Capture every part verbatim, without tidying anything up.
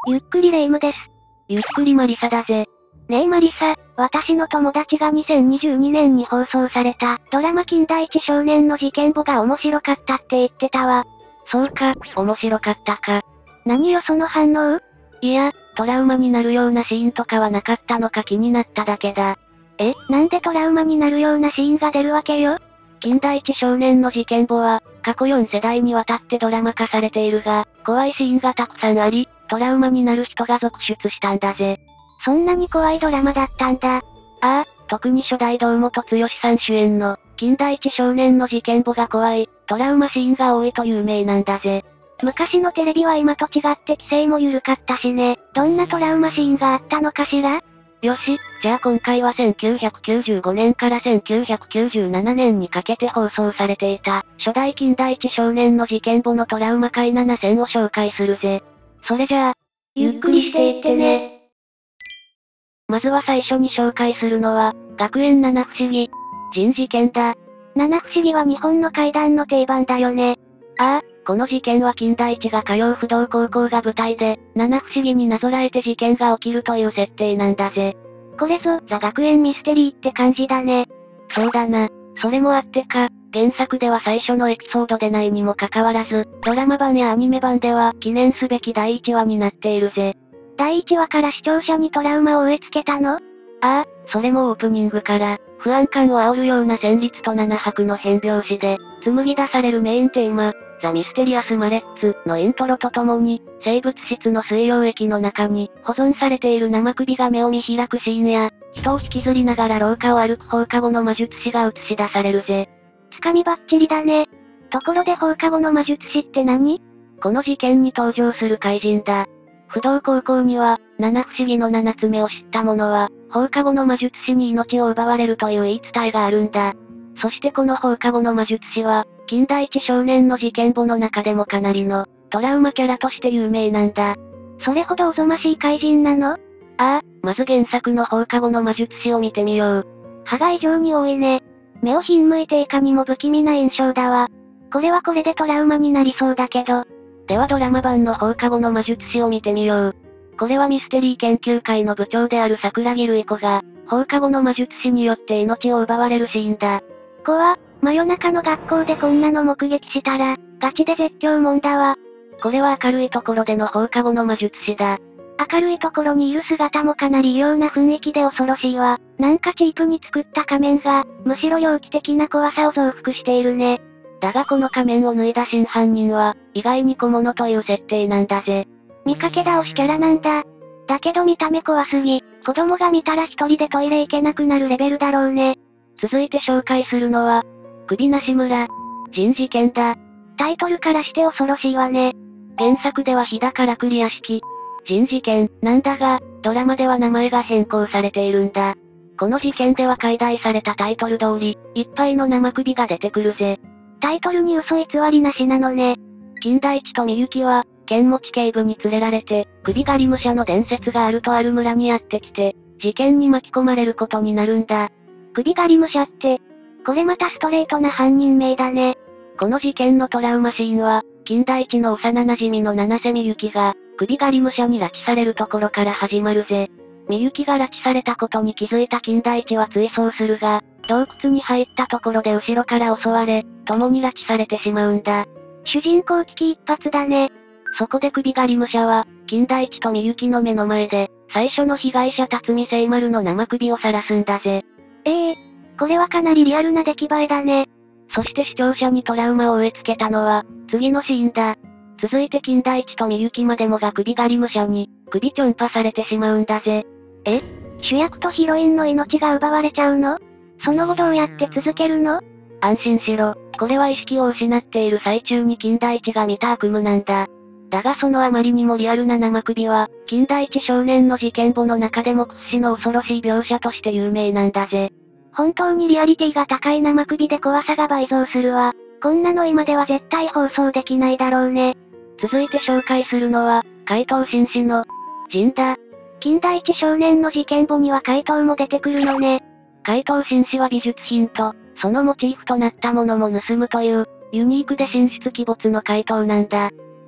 ゆっくりレ夢ムです。 ゆっくりマリサだぜ。 ねえマリサ、私の友達がにせんにじゅうにねんに放送されたドラマ金田一少年の事件簿が面白かったって言ってたわ。 そうか、面白かったか。 何よその反応？ いや、トラウマになるようなシーンとかはなかったのか気になっただけだ。 え、なんでトラウマになるようなシーンが出るわけよ？ 金田一少年の事件簿は、過去よん世代にわたってドラマ化されているが、怖いシーンがたくさんあり、トラウマになる人が続出したんだぜ。 そんなに怖いドラマだったんだ。 ああ、特に初代堂本剛さん主演の、金田一少年の事件簿が怖い、トラウマシーンが多いと有名なんだぜ。 昔のテレビは今と違って規制も緩かったしね。どんなトラウマシーンがあったのかしら？ よし、じゃあ今回はせんきゅうひゃくきゅうじゅうごねんからせんきゅうひゃくきゅうじゅうななねんにかけて放送されていた、初代金田一少年の事件簿のトラウマ回ななせんを紹介するぜ。それじゃあ、 ゆっくりしていってね。 まずは最初に紹介するのは、学園七不思議、人事件だ。 七不思議は日本の怪談の定番だよね。 ああ、この事件は金田一が通う不動高校が舞台で、七不思議になぞらえて事件が起きるという設定なんだぜ。 これぞ、ザ学園ミステリーって感じだね。 そうだな。それもあってか、原作では最初のエピソードでないにもかかわらず、ドラマ版やアニメ版では記念すべきだいいちわになっているぜ。 だいいちわから視聴者にトラウマを植え付けたの？ ああ、それもオープニングから、不安感を煽るような旋律となな拍の変拍子で、紡ぎ出されるメインテーマ、ザ・ミステリアス・マレッツのイントロとともに、生物質の水溶液の中に保存されている生首が目を見開くシーンや、人を引きずりながら廊下を歩く放課後の魔術師が映し出されるぜ。 つかみばっちりだね。ところで放課後の魔術師って何？ この事件に登場する怪人だ。不動高校には、七不思議の七つ目を知った者は、放課後の魔術師に命を奪われるという言い伝えがあるんだ。そしてこの放課後の魔術師は、金田一少年の事件簿の中でもかなりの、トラウマキャラとして有名なんだ。 それほどおぞましい怪人なの？ ああ、まず原作の放課後の魔術師を見てみよう。 歯が異常に多いね。目をひんむいていかにも不気味な印象だわ。これはこれでトラウマになりそうだけど。 ではドラマ版の放課後の魔術師を見てみよう。これはミステリー研究会の部長である桜木瑠衣子が、放課後の魔術師によって命を奪われるシーンだ。 怖っ、真夜中の学校でこんなの目撃したら、ガチで絶叫もんだわ。 これは明るいところでの放課後の魔術師だ。 明るいところにいる姿もかなり異様な雰囲気で恐ろしいわ。なんかチープに作った仮面が、むしろ猟奇的な怖さを増幅しているね。 だがこの仮面を脱いだ真犯人は、意外に小物という設定なんだぜ。 見かけ倒しキャラなんだ。だけど見た目怖すぎ、子供が見たら一人でトイレ行けなくなるレベルだろうね。 続いて紹介するのは、首なし村、人事件だ。 タイトルからして恐ろしいわね。 原作では日高から栗屋敷、人事件なんだが、ドラマでは名前が変更されているんだ。この事件では解題されたタイトル通り、いっぱいの生首が出てくるぜ。 タイトルに嘘偽りなしなのね。 金田一とみゆきは、剣持警部に連れられて、首狩り武者の伝説があるとある村にやってきて、事件に巻き込まれることになるんだ。 首狩り武者って、これまたストレートな犯人名だね。 この事件のトラウマシーンは、金田一の幼馴染の七瀬みゆきが、首狩り武者に拉致されるところから始まるぜ。みゆきが拉致されたことに気づいた金田一は追走するが、洞窟に入ったところで後ろから襲われ、共に拉致されてしまうんだ。 主人公危機一髪だね。 そこで首狩り武者は、金田一とみゆきの目の前で、最初の被害者辰巳聖丸の生首を晒すんだぜ。 ええー、これはかなりリアルな出来栄えだね。 そして視聴者にトラウマを植え付けたのは、次のシーンだ。続いて金田一とみゆきまでもが首狩り武者に、首ちょんぱされてしまうんだぜ。 え？主役とヒロインの命が奪われちゃうの？その後どうやって続けるの？ 安心しろ。これは意識を失っている最中に金田一が見た悪夢なんだ。だがそのあまりにもリアルな生首は、金田一少年の事件簿の中でも屈指の恐ろしい描写として有名なんだぜ。 本当にリアリティが高い生首で怖さが倍増するわ。こんなの今では絶対放送できないだろうね。 続いて紹介するのは、怪盗紳士の、陣だ。 金田一少年の事件簿には怪盗も出てくるのね。 怪盗紳士は美術品と、そのモチーフとなったものも盗むという、ユニークで神出鬼没の怪盗なんだ。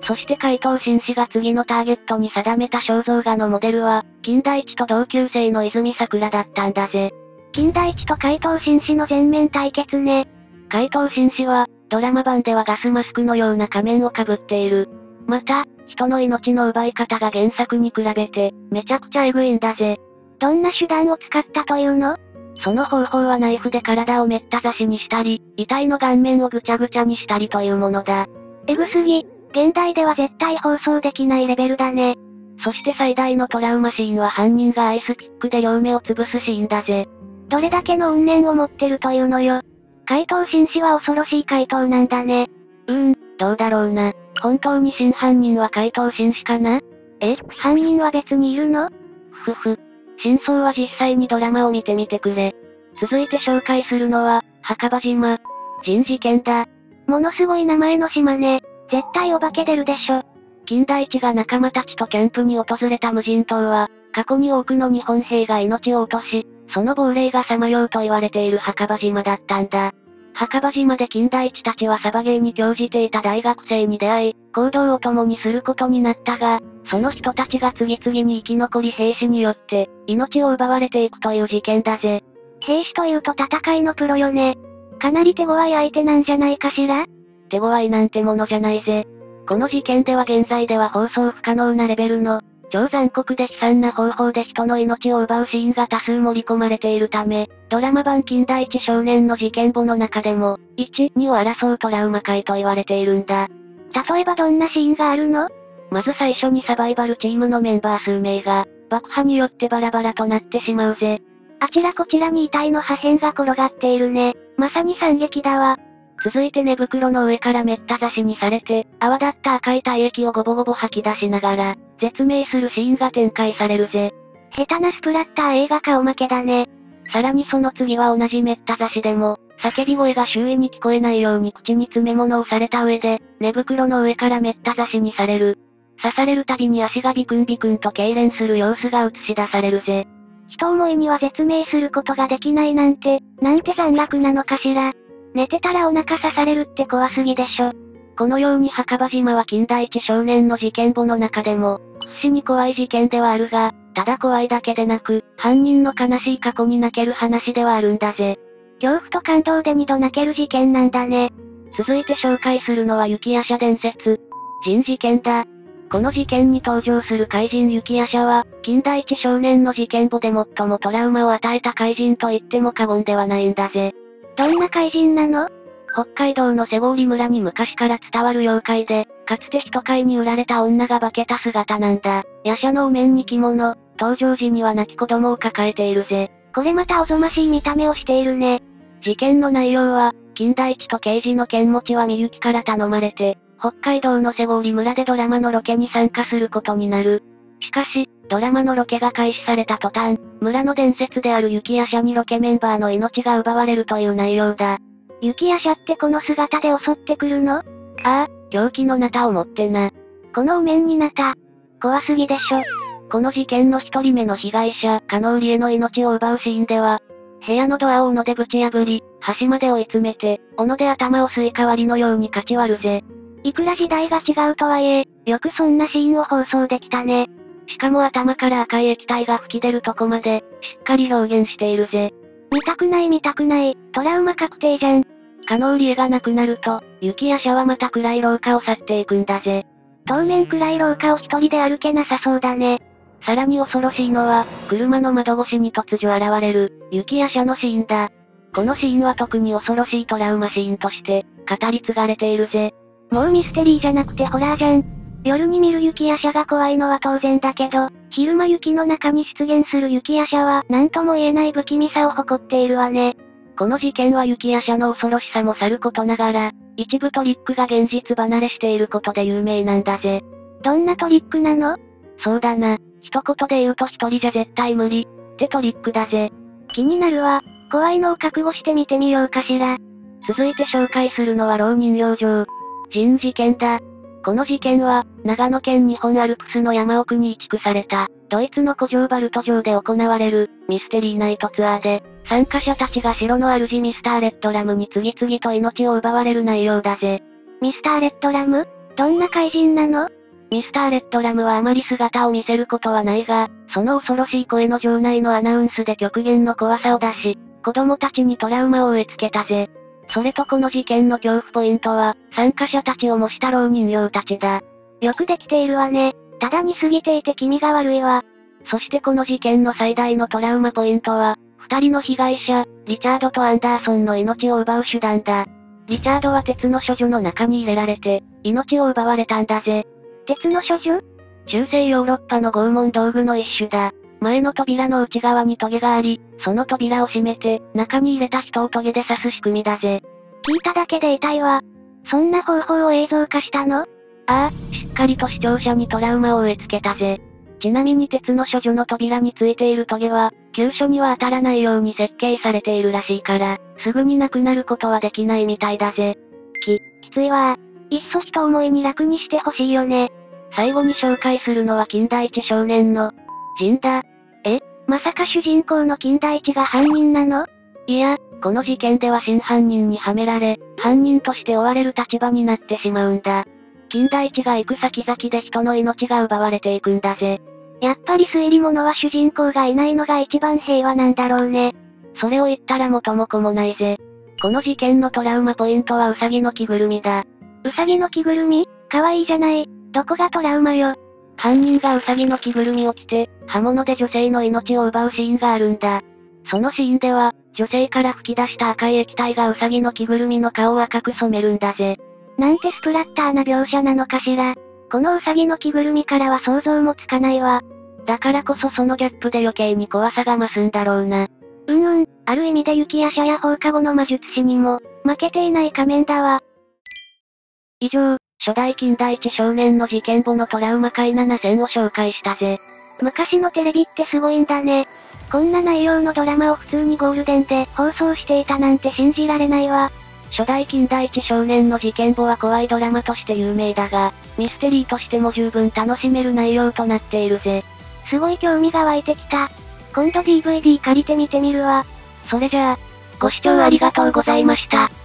そして怪盗紳士が次のターゲットに定めた肖像画のモデルは、金田一と同級生の泉桜だったんだぜ。 金田一と怪盗紳士の全面対決ね。 怪盗紳士は、ドラマ版ではガスマスクのような仮面をかぶっている。また、人の命の奪い方が原作に比べて、めちゃくちゃエグいんだぜ。 どんな手段を使ったというの？ その方法はナイフで体をめった刺しにしたり、遺体の顔面をぐちゃぐちゃにしたりというものだ。 エグすぎ。現代では絶対放送できないレベルだね。 そして最大のトラウマシーンは犯人がアイスピックで両目を潰すシーンだぜ。 どれだけの怨念を持ってるというのよ。怪盗紳士は恐ろしい怪盗なんだね。 うーん、どうだろうな。本当に真犯人は怪盗紳士かな？ え、犯人は別にいるの？ ふふ。真相は実際にドラマを見てみてくれ。続いて紹介するのは、墓場島。人事件だ。 ものすごい名前の島ね。絶対お化け出るでしょ。 金田一が仲間たちとキャンプに訪れた無人島は、過去に多くの日本兵が命を落とし、その亡霊がさまようと言われている墓場島だったんだ。墓場島で金田一たちはサバゲーに興じていた大学生に出会い、行動を共にすることになったが、その人たちが次々に生き残り兵士によって、命を奪われていくという事件だぜ。 兵士というと戦いのプロよね。かなり手強い相手なんじゃないかしら？ 手強いなんてものじゃないぜ。この事件では現在では放送不可能なレベルの、超残酷で悲惨な方法で人の命を奪うシーンが多数盛り込まれているため、ドラマ版金田一少年の事件簿の中でも、いち、にを争うトラウマ回と言われているんだ。 例えばどんなシーンがあるの？ まず最初にサバイバルチームのメンバー数名が、爆破によってバラバラとなってしまうぜ。 あちらこちらに遺体の破片が転がっているね。まさに惨劇だわ。 続いて寝袋の上からめった刺しにされて、泡立った赤い体液をゴボゴボ吐き出しながら、絶命するシーンが展開されるぜ。 下手なスプラッター映画顔負けだね。 さらにその次は同じめった刺しでも、叫び声が周囲に聞こえないように口に詰め物をされた上で、寝袋の上からめった刺しにされる。刺されるたびに足がビクンビクンと痙攣する様子が映し出されるぜ。 一思いには絶命することができないなんて、なんて残虐なのかしら。寝てたらお腹刺されるって怖すぎでしょ。 このように墓場島は金田一少年の事件簿の中でも、屈指に怖い事件ではあるが、ただ怖いだけでなく、犯人の悲しい過去に泣ける話ではあるんだぜ。 恐怖と感動で二度泣ける事件なんだね。 続いて紹介するのは雪夜叉伝説。人事件だ。この事件に登場する怪人雪夜叉は、金田一少年の事件簿で最もトラウマを与えた怪人と言っても過言ではないんだぜ。 どんな怪人なの？ 北海道の瀬郡村に昔から伝わる妖怪で、かつて人飼いに売られた女が化けた姿なんだ。夜叉のお面に着物、登場時には亡き子供を抱えているぜ。 これまたおぞましい見た目をしているね。 事件の内容は、金田一と刑事の剣持はみゆきから頼まれて、北海道の瀬郡村でドラマのロケに参加することになる。しかし、ドラマのロケが開始された途端、村の伝説である雪夜叉にロケメンバーの命が奪われるという内容だ。 雪夜叉ってこの姿で襲ってくるの？ああ、凶器のナタを持ってな。 このお面にナタ。怖すぎでしょ。 この事件の一人目の被害者、加納里江の命を奪うシーンでは、部屋のドアを斧でぶち破り、端まで追い詰めて、斧で頭をスイカ割りのようにかち割るぜ。 いくら時代が違うとはいえ、よくそんなシーンを放送できたね。 しかも頭から赤い液体が吹き出るとこまで、しっかり表現しているぜ。 見たくない見たくない、トラウマ確定じゃん。 加納里江が亡くなると、雪夜叉はまた暗い廊下を去っていくんだぜ。 当面暗い廊下を一人で歩けなさそうだね。 さらに恐ろしいのは、車の窓越しに突如現れる、雪夜叉のシーンだ。このシーンは特に恐ろしいトラウマシーンとして、語り継がれているぜ。 もうミステリーじゃなくてホラーじゃん。夜に見る雪夜叉が怖いのは当然だけど、昼間雪の中に出現する雪夜叉は何とも言えない不気味さを誇っているわね。 この事件は雪夜叉の恐ろしさもさることながら、一部トリックが現実離れしていることで有名なんだぜ。 どんなトリックなの？ そうだな、一言で言うと一人じゃ絶対無理、ってトリックだぜ。 気になるわ。怖いのを覚悟して見てみようかしら。 続いて紹介するのは蝋人養生。人事件だ。この事件は、長野県日本アルプスの山奥に移築された、ドイツの古城バルト城で行われる、ミステリーナイトツアーで、参加者たちが城の主ミスターレッドラムに次々と命を奪われる内容だぜ。 ミスターレッドラム？ どんな怪人なの？ ミスター・レッドラムはあまり姿を見せることはないが、その恐ろしい声の場内のアナウンスで極限の怖さを出し、子供たちにトラウマを植え付けたぜ。それとこの事件の恐怖ポイントは、参加者たちを模した老人形たちだ。 よくできているわね。ただ似すぎていて気味が悪いわ。 そしてこの事件の最大のトラウマポイントは、二人の被害者、リチャードとアンダーソンの命を奪う手段だ。リチャードは鉄の処女の中に入れられて、命を奪われたんだぜ。 鉄の処女？ 中世ヨーロッパの拷問道具の一種だ。前の扉の内側にトゲがあり、その扉を閉めて、中に入れた人をトゲで刺す仕組みだぜ。 聞いただけで痛いわ。そんな方法を映像化したの？ ああ、しっかりと視聴者にトラウマを植え付けたぜ。ちなみに鉄の処女の扉についているトゲは、急所には当たらないように設計されているらしいから、すぐになくなることはできないみたいだぜ。 き、きついわ。いっそ一思いに楽にしてほしいよね。 最後に紹介するのは金田一少年の、ジンだ。 え？まさか主人公の金田一が犯人なの？ いや、この事件では真犯人にはめられ、犯人として追われる立場になってしまうんだ。金田一が行く先々で人の命が奪われていくんだぜ。 やっぱり推理物は主人公がいないのが一番平和なんだろうね。 それを言ったら元も子もないぜ。この事件のトラウマポイントはウサギの着ぐるみだ。 ウサギの着ぐるみ？かわいいじゃない。どこがトラウマよ。 犯人がウサギの着ぐるみを着て、刃物で女性の命を奪うシーンがあるんだ。そのシーンでは、女性から吹き出した赤い液体がウサギの着ぐるみの顔を赤く染めるんだぜ。 なんてスプラッターな描写なのかしら。このウサギの着ぐるみからは想像もつかないわ。 だからこそそのギャップで余計に怖さが増すんだろうな。 うんうん、ある意味で雪夜叉や放課後の魔術師にも、負けていない仮面だわ。 以上、初代金田一少年の事件簿のトラウマ回ななせんを紹介したぜ。 昔のテレビってすごいんだね。こんな内容のドラマを普通にゴールデンで放送していたなんて信じられないわ。 初代金田一少年の事件簿は怖いドラマとして有名だが、ミステリーとしても十分楽しめる内容となっているぜ。 すごい興味が湧いてきた。今度 ディーブイディー 借りてみてみるわ。 それじゃあ、ご視聴ありがとうございました。